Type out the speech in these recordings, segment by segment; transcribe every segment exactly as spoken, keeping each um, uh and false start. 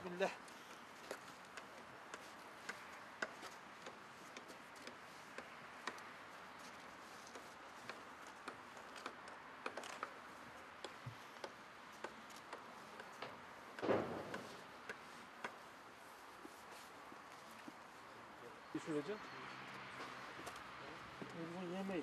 Bismillah. Düşüreceğim. Bunu yemeyiz.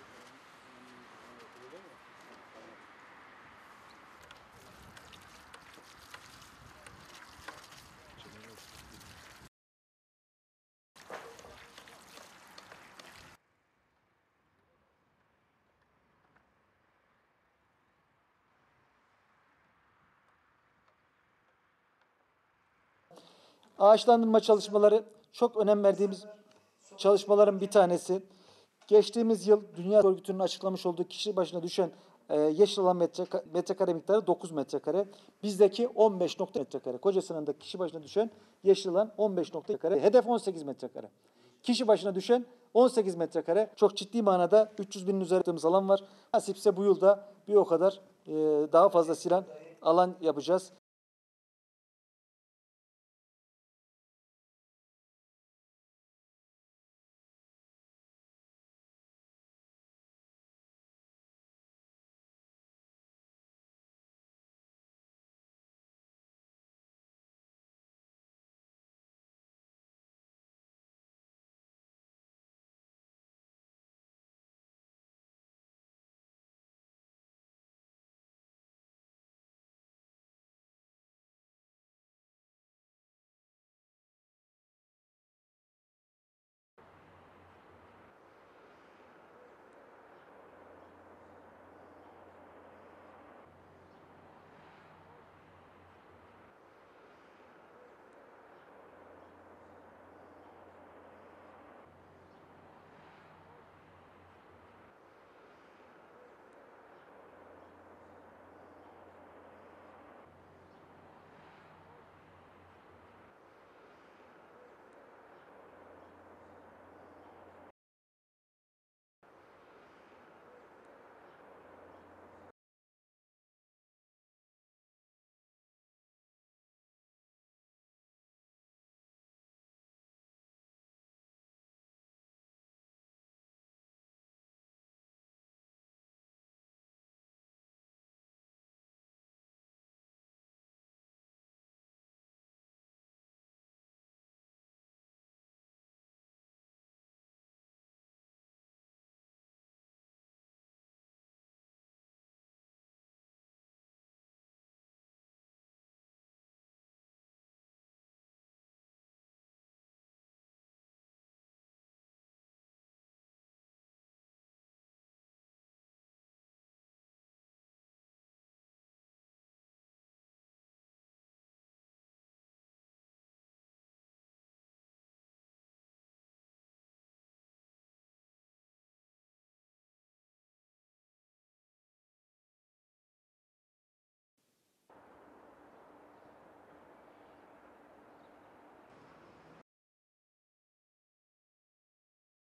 Ağaçlandırma çalışmaları çok önem verdiğimiz çalışmaların bir tanesi. Geçtiğimiz yıl Dünya Örgütü'nün açıklamış olduğu kişi başına düşen e, yeşil alan metre, metrekare miktarı dokuz metrekare. Bizdeki on beş metrekare. Kocasinan kişi başına düşen yeşil alan on beş metrekare. Hedef on sekiz metrekare. Kişi başına düşen on sekiz metrekare. Çok ciddi manada üç yüz binin üzerinde alan var. Nasipse bu yılda bir o kadar e, daha fazla silah alan yapacağız.